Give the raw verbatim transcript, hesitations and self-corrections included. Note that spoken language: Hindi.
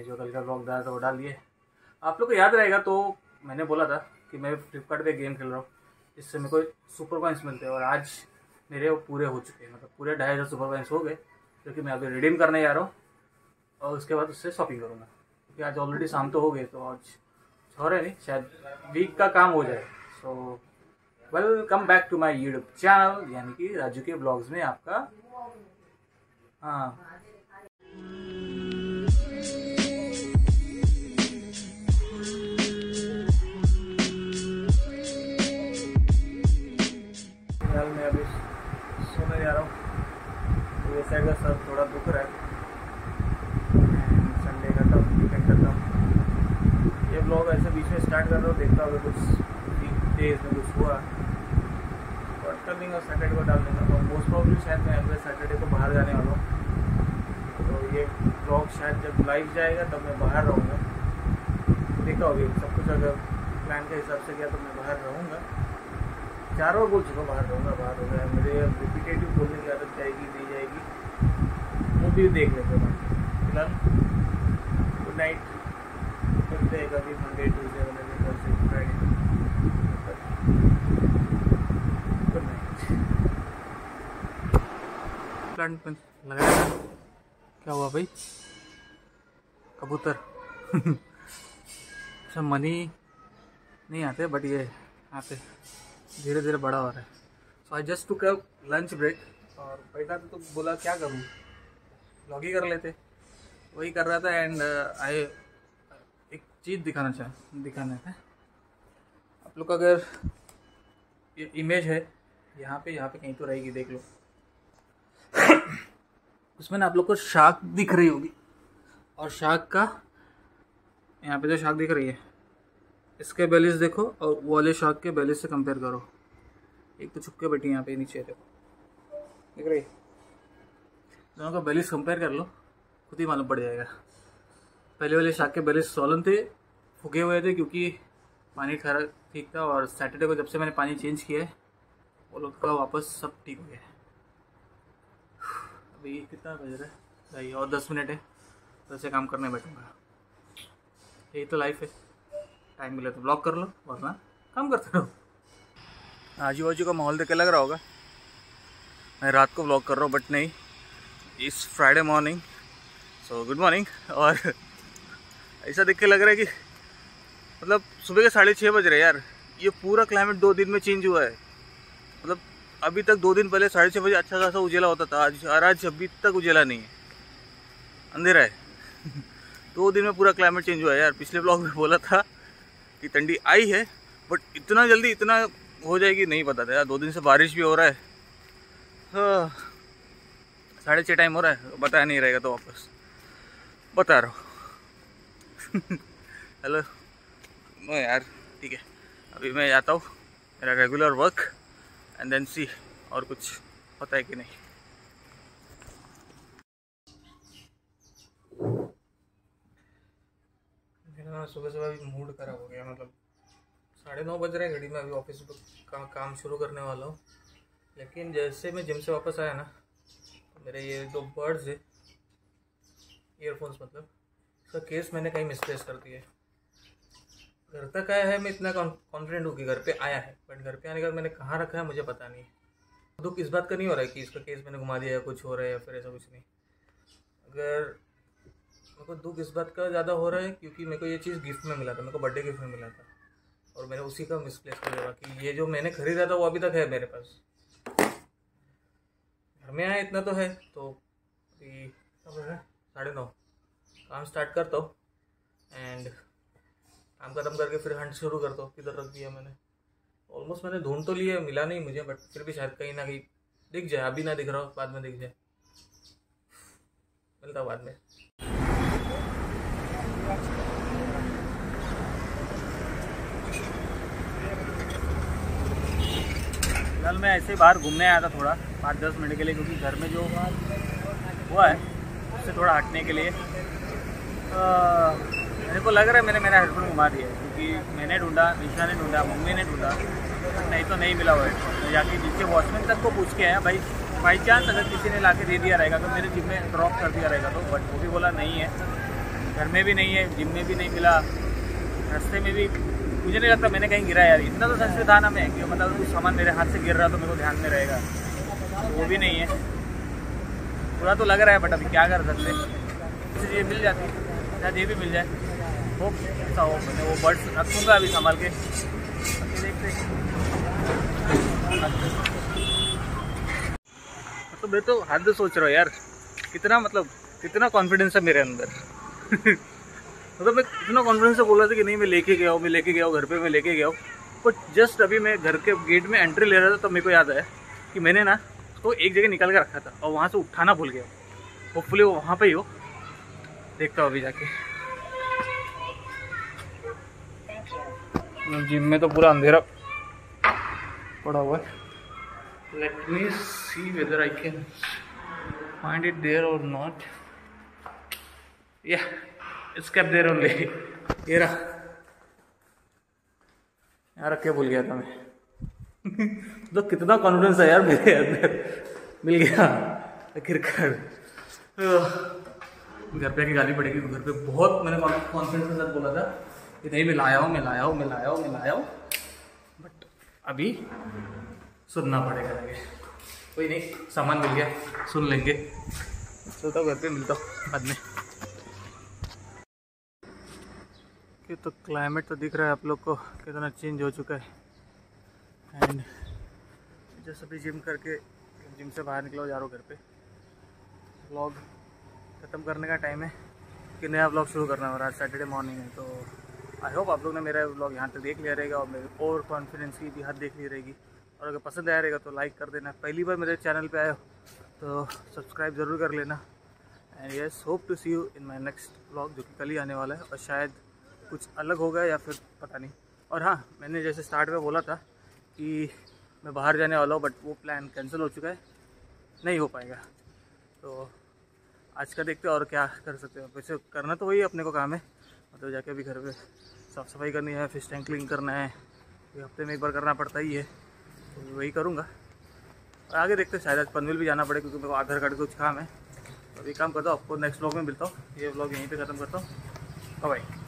जो कल का ब्लॉग डाला था वो डाल दिए। आप लोग को याद रहेगा तो मैंने बोला था कि मैं फ्लिपकार्ट पे गेम खेल रहा हूँ, इससे मेरे को सुपर कॉइन्स मिलते हैं और आज मेरे वो पूरे हो चुके हैं, मतलब पूरे ढाई हज़ार सुपर कॉइन्स हो गए, क्योंकि मैं अभी रिडीम करने जा रहा हूँ और उसके बाद उससे शॉपिंग करूँगा। क्योंकि आज ऑलरेडी शाम तो हो गए, तो आज हो रहा नहीं, शायद वीक का काम हो जाए। So welcome back to my YouTube channel यानी कि राजू के ब्लॉग्स में आपका हाँ फिलहाल मैं अभी सोने जा रहा हूँ, तो ये साइड का सर थोड़ा दुख रहा है। संडे का तब वीकेंड खत्म, ये ब्लॉग ऐसे बीच में स्टार्ट कर रहा हूँ, देखता होगा कुछ डेज में कुछ हुआ और कर देंगे, सैटरडे को डाल देंगे। और मोस्ट प्रॉब्ली शायद मैं अगले सैटरडे को बाहर जाने वाला हूँ, तो ये ब्लॉग शायद जब लाइव जाएगा तब मैं बाहर रहूँगा। देखा होगी सब कुछ अगर प्लान के हिसाब से गया तो मैं बाहर रहूँगा। चार बार बोल चुका बाहर रहूँगा बाहर होगा, मेरे रिपीटेटिव बोलने की आदत जाएगी नहीं जाएगी वो भी देख लेते हैं। फिलहाल गुड नाइट, मिलते हैं कभी Monday Tuesday Wednesday Thursday Friday. Good night. Plant में लगाया क्या हुआ भाई? कबूतर अच्छा मनी नहीं आते बट ये आते, धीरे धीरे बड़ा हो रहा है। So I just took a lunch break और बैठा था तो बोला क्या करूँ, व्लॉग ही कर लेते, वही कर रहा था। एंड आई एक चीज़ दिखाना चाह दिखाना है आप लोग, अगर ये इमेज है यहाँ पे यहाँ पे कहीं तो रहेगी, देख लो उसमें ना आप लोग को शार्क दिख रही होगी, और शार्क का यहाँ पे जो शार्क दिख रही है इसके बेलिस देखो और वो वाले शार्क के बेलिस से कंपेयर करो। एक तो छुपके बैठी यहाँ पे नीचे देखो, दिख रही है? दोनों का बेलिस कंपेयर कर लो, खुद ही मालूम पड़ जाएगा। पहले वाले शार्क के बेलिस सोलन थे, फूके हुए थे क्योंकि पानी खरा ठीक था, और सैटरडे को जब से मैंने पानी चेंज किया है वो लोग का वापस सब ठीक हो गया है। अभी कितना बज रहा है भाई? और दस मिनट है, तो ऐसे काम करने बैठूँगा। यही तो लाइफ है, टाइम मिले तो ब्लॉग कर लो वरना काम करते रहो। आजू बाजू का माहौल देख के लग रहा होगा मैं रात को ब्लॉग कर रहा हूँ, बट नहीं, इस Friday morning, so good morning. और ऐसा देख के लग रहा है कि मतलब सुबह के साढ़े छः बज रहे यार। ये पूरा क्लाइमेट दो दिन में चेंज हुआ है। मतलब अभी तक दो दिन पहले साढ़े छः बजे अच्छा खासा उजेला होता था, आज और आज अभी तक उजेला नहीं है, अंधेरा है। दो दिन में पूरा क्लाइमेट चेंज हुआ है यार। पिछले ब्लॉग में बोला था कि ठंडी आई है, बट इतना जल्दी इतना हो जाएगी नहीं पता था यार। दो दिन से बारिश भी हो रहा है, हाँ साढ़े छः टाइम हो रहा है, बताया नहीं रहेगा तो वापस बता रहा हूँ। हेलो नो यार, ठीक है अभी मैं जाता हूँ मेरा regular work, and then see और कुछ होता है कि नहीं। मेरा सुबह सुबह भी मूड खराब हो गया, मतलब साढ़े नौ बज रहे हैं घड़ी में, अभी ऑफिस का काम शुरू करने वाला हूँ। लेकिन जैसे मैं जिम से वापस आया ना, तो मेरे ये दो बर्ड्स है, ईयरफोन्स मतलब, इसका केस मैंने कहीं मिसप्लेस कर दिया है। घर तक आया है, मैं इतना कॉन्फिडेंट हूँ कि घर पे आया है, बट घर पे आने के बाद मैंने कहाँ रखा है मुझे पता नहीं। दुख इस बात का नहीं हो रहा है कि इसका केस मैंने घुमा दिया या कुछ हो रहा है या फिर ऐसा कुछ नहीं। अगर मेरे को दुख इस बात का ज़्यादा हो रहा है क्योंकि मेरे को ये चीज़ गिफ्ट में मिला था, मेरे को बर्थडे गिफ्ट में मिला था, और मैंने उसी का मिसप्लेस कर दिया। कि ये जो मैंने खरीदा था वो अभी तक है मेरे पास, घर में आया इतना तो है। तो अभी साढ़े नौ काम स्टार्ट करता हूँ, एंड काम खत्म करके फिर हंट शुरू करता हूँ। किधर रख दिया मैंने, ऑलमोस्ट मैंने ढूंढ तो लिया, मिला नहीं मुझे, बट फिर भी शायद कहीं ना कहीं दिख जाए। अभी ना दिख रहा हो, बाद में दिख जाए, मिलता बाद में। कल मैं ऐसे ही बाहर घूमने आया था थोड़ा पाँच दस मिनट के लिए, क्योंकि घर में जो हुआ है उससे थोड़ा हटने के लिए। आ, मेरे को लग रहा है मैंने मेरा हेडफोन घुमा दिया, क्योंकि मैंने ढूंढा, निशा ने ढूंढा, मम्मी ने ढूंढा, नहीं तो नहीं मिला हुआ हेडफोन। मैं जाके नीचे वॉचमैन तक को पूछ के आया, भाई बाई चांस अगर किसी ने ला के दे दिया रहेगा तो मेरे जिम में ड्रॉप कर दिया रहेगा तो, बट वो भी बोला नहीं है। घर में भी नहीं है, जिम में भी नहीं मिला, रास्ते में भी मुझे नहीं लगता मैंने कहीं गिरा यार। इतना तो सेंसिटिव था ना मैं कि मतलब कुछ सामान मेरे हाथ से गिर रहा तो मेरे को ध्यान में रहेगा, वो भी नहीं है। पूरा तो लग रहा है बट अभी क्या कर सकते हैं, किसी चीज़ मिल जाती है, शायद ये भी मिल जाए। हो ऐसा हो, मैंने वो बर्ड्स रखूँगा अभी संभाल के, देखते मतलब मैं तो हद सोच रहा हूँ यार, कितना मतलब कितना कॉन्फिडेंस है मेरे अंदर। मतलब मैं इतना कॉन्फिडेंस से बोल रहा था कि नहीं मैं लेके गया हूँ, मैं लेके गया हूँ घर पे, मैं लेके गया हूँ। बट जस्ट अभी मैं घर के गेट में एंट्री ले रहा था तब मेरे को याद आया कि मैंने ना उसको एक जगह निकाल के रखा था और वहाँ से उठाना भूल गया। होपफुली वो वहाँ पे ही हो, देखता हूँ अभी जाके। जिम में तो पूरा अंधेरा पड़ा हुआ है। Let me see whether I can find it there or not. या इट्स केप्ट देयर ओनली। ये रहा यार, रख के भूल गया था मैं। तो कितना कॉन्फिडेंस है यार मेरे अंदर, मिल गया आखिरकार। घर पे आके गाली पड़ेगी, घर पे बहुत मैंने कॉन्फिडेंस के साथ बोला था कि नहीं मैं लाया हूँ, मैं लाया हूँ, मैं लाया हूँ, मैं लाया हूँ। बट अभी सुनना पड़ेगा आगे। कोई नहीं, सामान मिल गया, सुन लेंगे। चलता हूँ घर पे, मिलता हूँ बाद में। कि तो क्लाइमेट तो दिख रहा है आप लोग को कितना चेंज हो चुका है। एंड जैसे अभी जिम करके जिम से बाहर निकला जा रहा हूँ घर पे। व्लॉग ख़त्म करने का टाइम है कि नया व्लॉग शुरू करना हो रहा है। सैटरडे मॉर्निंग है, तो आई होप आप लोग ने मेरा व्लॉग यहाँ तक देख लिया रहेगा और मेरे ओवर कॉन्फिडेंस की भी हद देख ली रहेगी। और अगर पसंद आया रहेगा तो लाइक कर देना। पहली बार मेरे चैनल पे आए हो तो सब्सक्राइब ज़रूर कर लेना। And yes, hope to see you in my next vlog जो कि कल ही आने वाला है, और शायद कुछ अलग होगा या फिर पता नहीं। और हाँ, मैंने जैसे स्टार्ट में बोला था कि मैं बाहर जाने वाला हूँ, बट वो प्लान कैंसिल हो चुका है, नहीं हो पाएगा। तो आज का देखते हैं और क्या कर सकते हैं। वैसे करना तो वही अपने को काम है, मतलब जाके अभी घर पे साफ़ सफाई करनी है, फिश टैंक क्लीन करना है, ये हफ्ते में एक बार करना पड़ता ही है, तो वही करूँगा। और आगे देखते हैं, शायद आज पनवेल भी जाना पड़े क्योंकि मेरे को आधार कार्ड कुछ काम है। तो अभी काम करता हूँ, आपको नेक्स्ट व्लॉग में मिलता हूँ। ये व्लॉग यहीं पे ख़त्म करता हूँ। बाय।